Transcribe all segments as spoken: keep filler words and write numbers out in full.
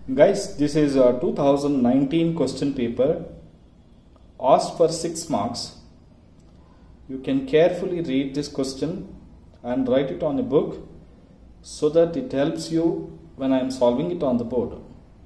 Guys, this is a two thousand nineteen question paper asked for six marks. You can carefully read this question and write it on a book so that it helps you when I am solving it on the board.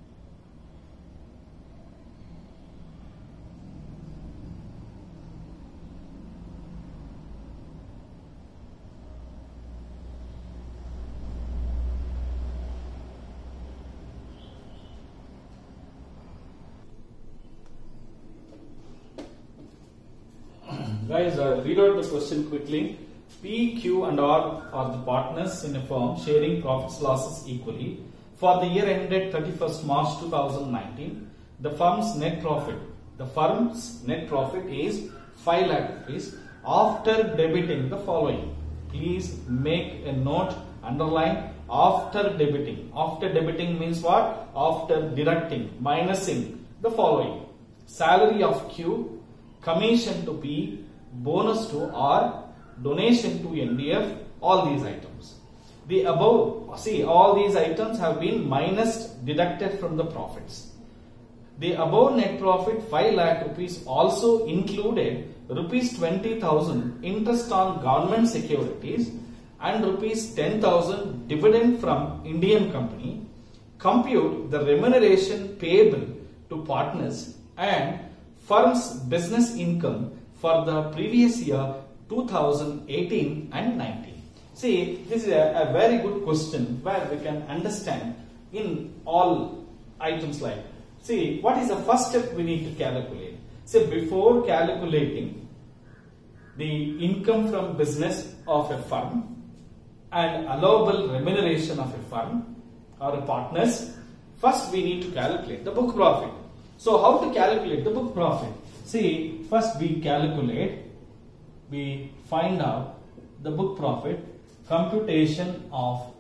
Guys, uh, read out the question quickly. P, Q and R are the partners in a firm sharing profits losses equally. For the year ended thirty-first March two thousand nineteen, the firm's net profit, the firm's net profit is five lakh rupees after debiting the following. Please make a note, underline after debiting. After debiting means what? After deducting, minusing the following. Salary of Q, commission to P, bonus to R, donation to N D F, all these items. The above, see, all these items have been minus deducted from the profits. The above net profit five lakh rupees also included rupees twenty thousand interest on government securities and rupees ten thousand dividend from Indian company. Compute the remuneration payable to partners and firm's business income for the previous year two thousand eighteen and nineteen. See, this is a, a very good question where we can understand in all items like, see, what is the first step we need to calculate? See, before calculating the income from business of a firm and allowable remuneration of a firm or a partners, first we need to calculate the book profit. So, how to calculate the book profit? See, first we calculate, we find out the book profit, computation of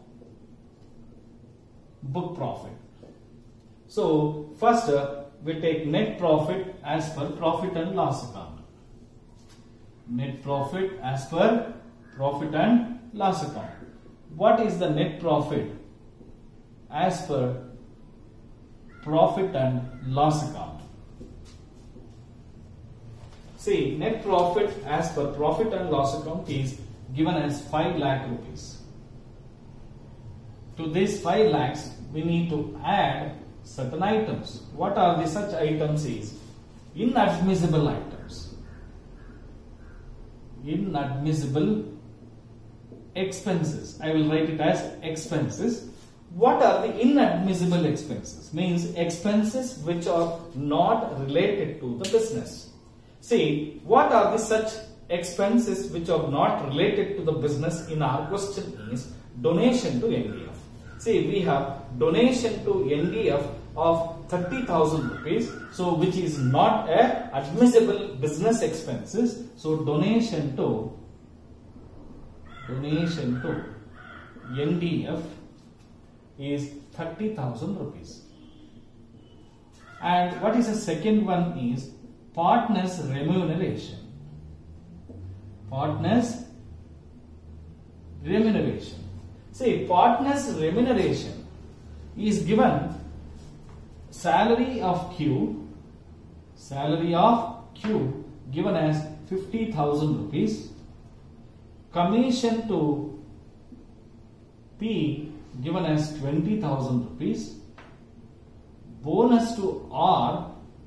book profit. So, first uh, we take net profit as per profit and loss account. Net profit as per profit and loss account. What is the net profit as per profit and loss account? See, net profit as per profit and loss account is given as five lakh rupees. To this five lakhs, we need to add certain items. What are the such items is inadmissible items. Inadmissible expenses. I will write it as expenses. What are the inadmissible expenses? Means expenses which are not related to the business. See, what are the such expenses which are not related to the business in our question is donation to N D F. See, we have donation to N D F of thirty thousand rupees, so which is not a admissible business expenses. So, donation to donation to N D F is thirty thousand rupees. And what is the second one is partners remuneration. Partners remuneration. See, partners remuneration is given salary of Q, salary of Q given as fifty thousand rupees, commission to P given as twenty thousand rupees, bonus to R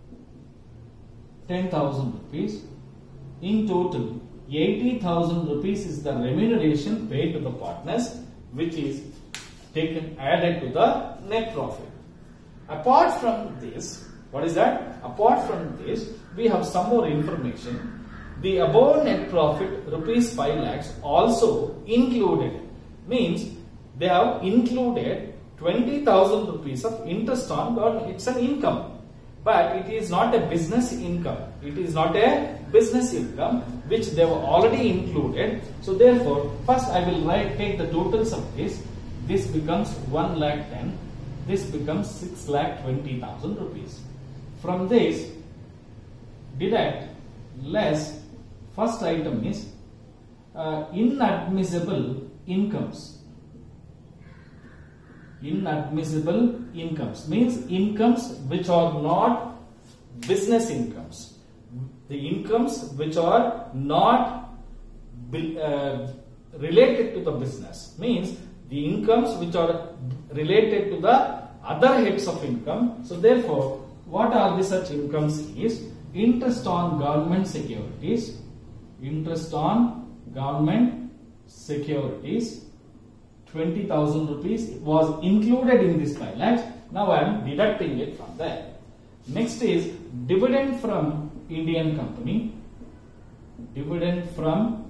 ten thousand rupees. In total, eighty thousand rupees is the remuneration paid to the partners, which is taken added to the net profit. Apart from this, what is that? Apart from this, we have some more information. The above net profit rupees five lakhs also included, means they have included twenty thousand rupees of interest on government. It's an income. But it is not a business income. It is not a business income which they were already included. So therefore, first I will write take the totals of this. This becomes one lakh ten. This becomes six lakh twenty thousand rupees. From this, deduct less. First item is uh, inadmissible incomes. Inadmissible incomes means incomes which are not business incomes. The incomes which are not uh, related to the business means the incomes which are related to the other heads of income. So therefore, what are the such incomes is interest on government securities, interest on government securities, twenty thousand rupees was included in this five lakhs. Now I am deducting it from there. Next is dividend from Indian company, dividend from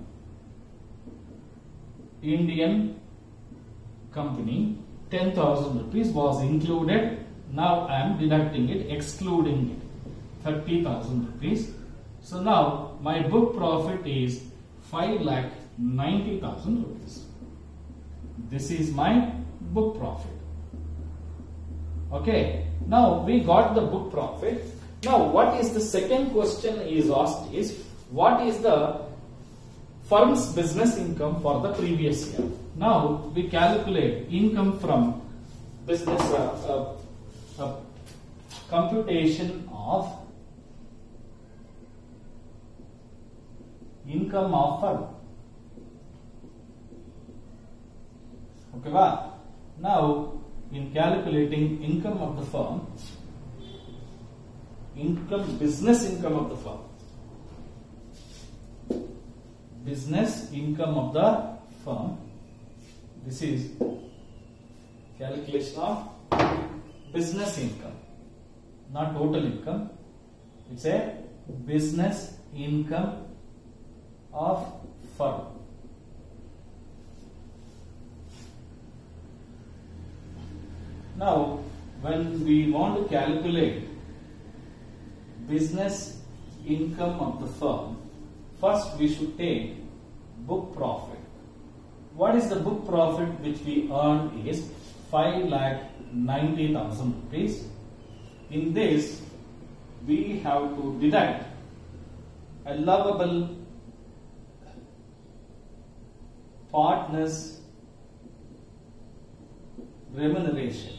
Indian company, ten thousand rupees was included. Now I am deducting it, excluding it, thirty thousand rupees. So now my book profit is five lakh ninety thousand rupees. This is my book profit. Okay. Now we got the book profit. Now what is the second question is asked is what is the firm's business income for the previous year? Now we calculate income from business uh, uh, uh, computation of income of firm. Okay, well, now in calculating income of the firm, income business income of the firm, business income of the firm. This is calculation of business income, not total income. It's a business income of firm. Now, when we want to calculate business income of the firm, first we should take book profit. What is the book profit which we earned is five lakh ninety thousand rupees. In this, we have to deduct allowable partners remuneration.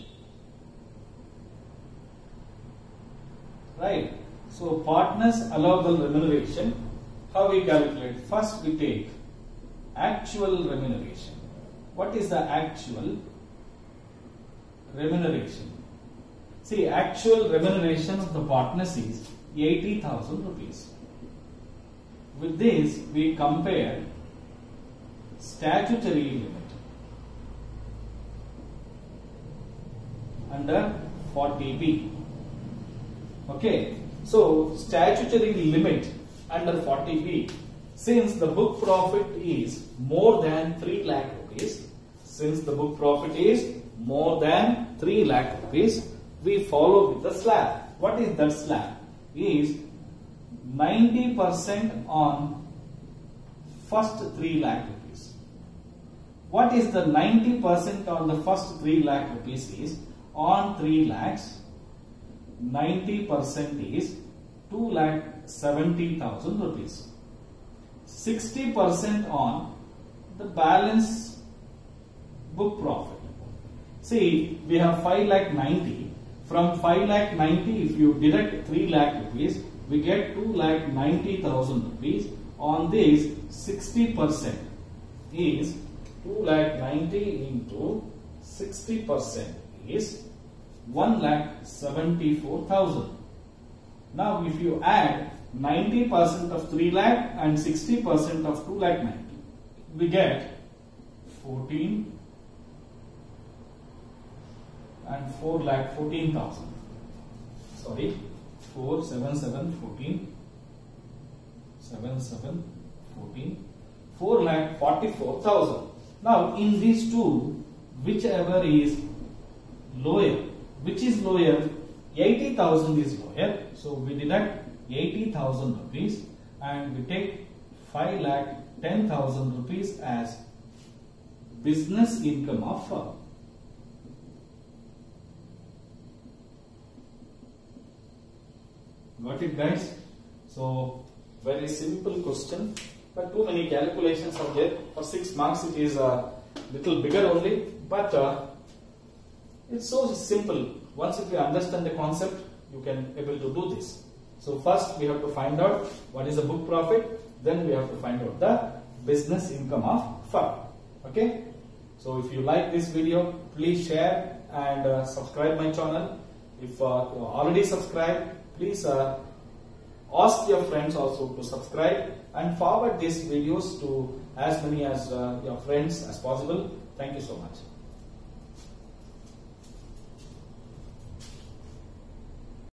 Right. So partners allowable remuneration, how we calculate? First we take actual remuneration. What is the actual remuneration? See, actual remuneration of the partners is eighty thousand rupees. With this we compare statutory limit under forty B. Okay, so statutory limit under forty B, since the book profit is more than three lakh rupees, since the book profit is more than three lakh rupees, we follow with the slab. What is that slab? Is ninety percent on first three lakh rupees. What is the ninety percent on the first three lakh rupees is on three lakhs, ninety percent is two lakh seventy thousand rupees. sixty percent on the balance book profit. See, we have five lakh ninety. From five lakh ninety, if you deduct three lakh rupees, we get two lakh ninety thousand rupees. On this, sixty percent is two lakh ninety into sixty percent is one lakh seventy-four thousand. Now, if you add ninety percent of three lakh and sixty percent of two lakh ninety, we get fourteen and four lakh fourteen thousand. Sorry, four seven seven fourteen, seven seven fourteen, four lakh forty-four thousand. Now, in these two, whichever is lower, which is lower? eighty thousand is lower, so we deduct eighty thousand rupees and we take five lakh ten thousand rupees as business income of firm. Got it, guys? So very simple question, but too many calculations are there. For six marks it is a little bigger only, but uh, It's so simple. Once if you understand the concept, you can able to do this. So first we have to find out what is the book profit, then we have to find out the business income of firm. Okay. So if you like this video, please share and uh, subscribe my channel. If uh, you are already subscribed, please uh, ask your friends also to subscribe and forward these videos to as many as uh, your friends as possible. Thank you so much.